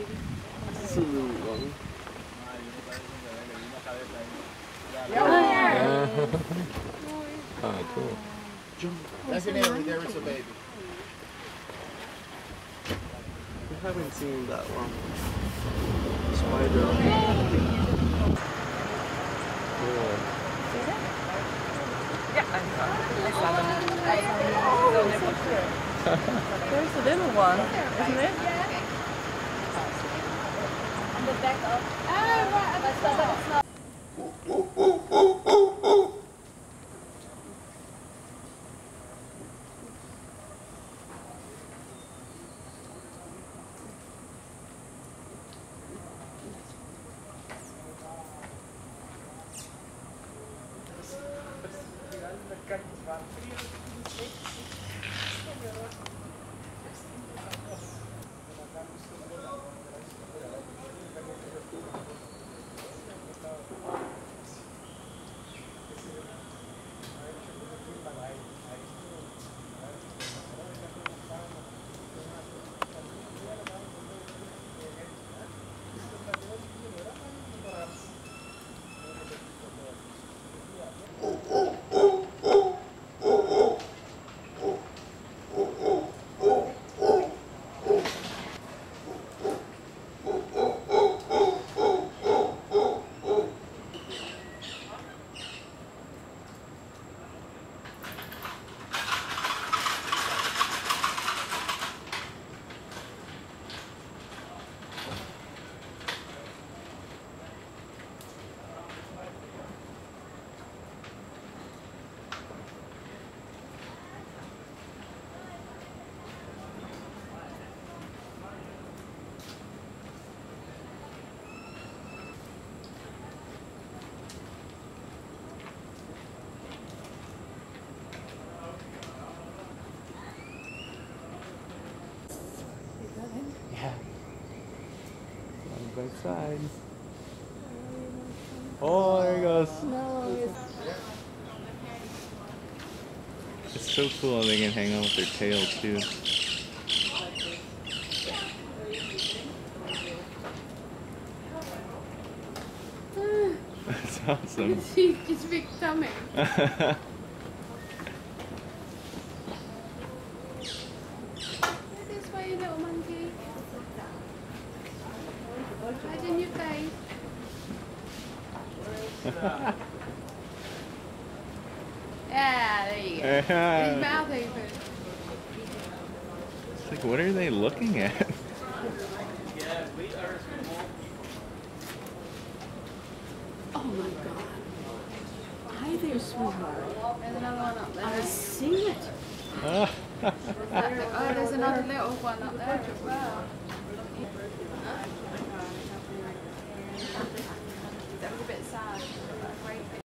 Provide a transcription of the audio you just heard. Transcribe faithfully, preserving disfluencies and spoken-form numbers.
刺王。Ah, cool. Definitely, there is a baby. We haven't seen that one. Spider. Cool. Yeah, I saw it. I saw it. There's a little one, isn't it? On the back of. Ah, right. But it's not. Yeah. Side by side. Oh, there he goes. No, It's so cool they can hang out with their tail too. That's awesome. She's just big tummy. This way, you little monkey. Hide in your face. Yeah, there you go. Yeah. His mouth open. It's like, what are they looking at? Oh my god. Hi there, sweetheart. There's another one up there. I see it. Oh. Oh, there's another little one up there as well. That was a bit sad.